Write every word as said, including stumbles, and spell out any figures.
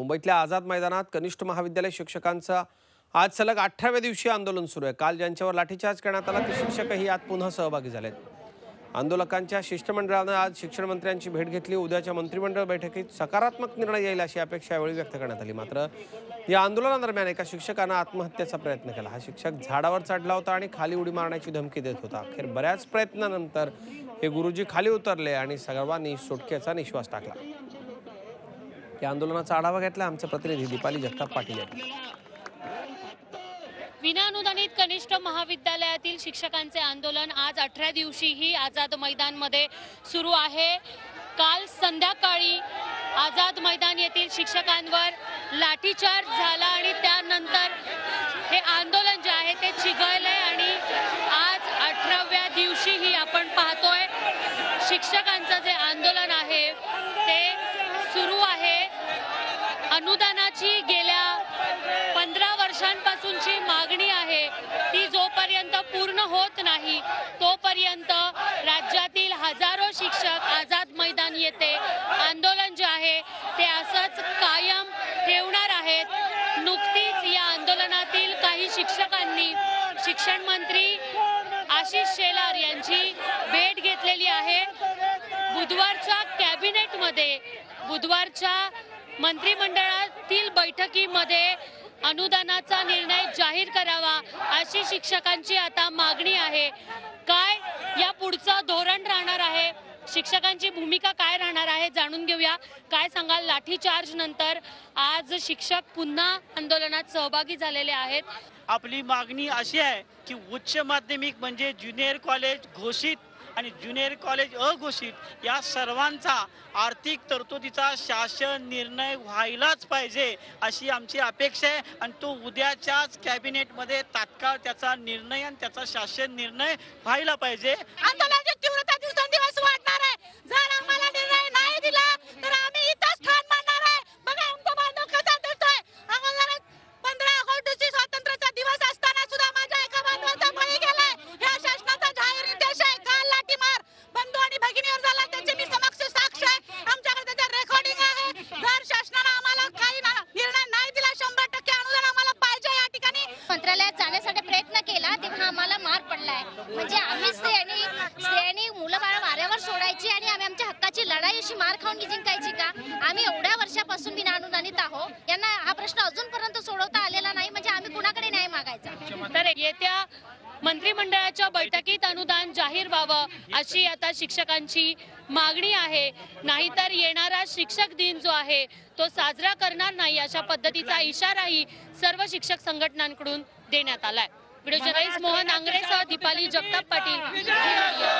मुंबईतल्या आझाद मैदानात कनिष्ठ महाविद्यालय शिक्षकांचं आज सलग अठराव्या दिवशी आंदोलन सुरू आहे। काल ज्यांच्यावर लाठीचार्ज करण्यात आला ते शिक्षकही यात पुन्हा सहभागी झालेत। आंदोलकांच्या शिष्टमंडळानं आज शिक्षण मंत्र्यांची भेट घेतली। उद्याच्या मंत्रिमंडळ बैठकीत सकारात्मक निर्णय येईल अशी अपेक्षा यावेळी व्यक्त करण्यात आली। मात्र या आंदोलनादरम्यान एका शिक्षकानं आत्महत्येचा प्रयत्न केला। हा शिक्षक झाडावर चढला होता आणि खाली उडी मारण्याची धमकी देत होता। अखेर बऱ्याच प्रयत्नानंतर हे गुरुजी खाली उतरले आणि सर्वांनी सुटकेचा निश्वास टाकला। या आंदोलनाचा आढावा घेतला आमचे प्रतिनिधी दीपाली जगताप पाटील यांनी। विनाअनुदानित कनिष्ठ महाविद्यालयातील शिक्षकांचे आंदोलन आज अठरा दिवशीही आझाद मैदानमध्ये सुरू आहे। काल संध्याकाळी आझाद मैदान येथील शिक्षकांवर लाठीचार्ज झाला आणि त्यानंतर हे आंदोलन जे आहे ते चिघळले आणि आज अठराव्या दिवशीही आपण पाहतोय शिक्षकांचं जे आंदोलन आहे ते सुरू आहे। अनुदानाची गेल्या पंधरा वर्षांपासूनची मागणी आहे ती जोपर्यंत पूर्ण होत नाही तोपर्यंत राज्यातील हजारो शिक्षक आझाद मैदान येथे आंदोलन जे आहे ते असंच कायम ठेवणार आहेत। नुकतीच या आंदोलनातील काही शिक्षकांनी शिक्षण मंत्री आशिष शेलार यांची भेट घेतलेली आहे। बुधवारच्या कॅबिनेटमध्ये बुधवारच्या मंत्रिमंडळातील बैठकीमध्ये अनुदानाचा निर्णय जाहीर करावा अशी शिक्षकांची आता मागणी आहे। काय या पुढचं धोरण राहणार आहे, शिक्षकांची भूमिका काय राहणार आहे जाणून घेऊया। काय सांगाल, लाठीचार्ज नंतर आज शिक्षक पुन्हा आंदोलनात सहभागी झालेले आहेत। आपली मागणी अशी आहे की उच्च माध्यमिक म्हणजे ज्युनियर कॉलेज घोषित आणि ज्युनियर कॉलेज अघोषित या सर्वांचा आर्थिक तरतुदीचा शासन निर्णय व्हायलाच पाहिजे अशी आमची अपेक्षा आहे आणि तो उद्याच्याच कॅबिनेटमध्ये तात्काळ त्याचा निर्णय आणि त्याचा शासन निर्णय व्हायला पाहिजे। आंदोलनाची तीव्रता दिवसेंदिवस वाढणार आहे। जर आम्हाला निर्णय नाही दिला तर आम्ही इथंच ठाण मांडणार आहे। बघा आमचा बांधव कसा दिसतोय। आम्हाला पंधरा ऑगस्ट स्वातंत्र्याचा दिवस असताना सुद्धा माझ्या एका बांधवाचा बळी गेलाय। ह्या शासनाचा जाहीर निर्देश आहे। काल लाठीमार बंधू आणि भगिनीवर झाला त्याची मी समक्ष साक्ष आहे। आमच्याकडे त्याचा रेकॉर्डिंग आहे। जर शासनाने आम्हाला काही निर्णय नाही दिला शंभर टक्के अनुदान आम्हाला पाहिजे। या ठिकाणी मंत्रालयात जाण्यासाठी प्रयत्न केला तेव्हा आम्हाला मार पडलाय। म्हणजे आम्ही स्त्रियांनी स्त्रियांनी मुलं बाळ वाऱ्यावर सोडायची आणि आम्ही आमच्या हक्काची लढाई अशी मार खाऊन जिंकायची का? आम्ही एवढ्या वर्षापासून बिना अनुदानित आहोत। यांना हा प्रश्न अजूनपर्यंत सोडवता आलेला नाही, म्हणजे आम्ही कुणाकडे न्याय मागायचा? तर येत्या मंत्रिमंडळाच्या बैठकीत अनुदान जाहीर व्हावं अशी आता शिक्षकांची मागणी आहे। नाहीतर येणारा शिक्षक दिन जो आहे तो साजरा करणार नाही अशा पद्धतीचा इशाराही सर्व शिक्षक संघटनांकडून देण्यात आलाय। व्हिडिओ जर्नलिस्ट मोहन आंग्रेसह दीपाली जगताप पाटील।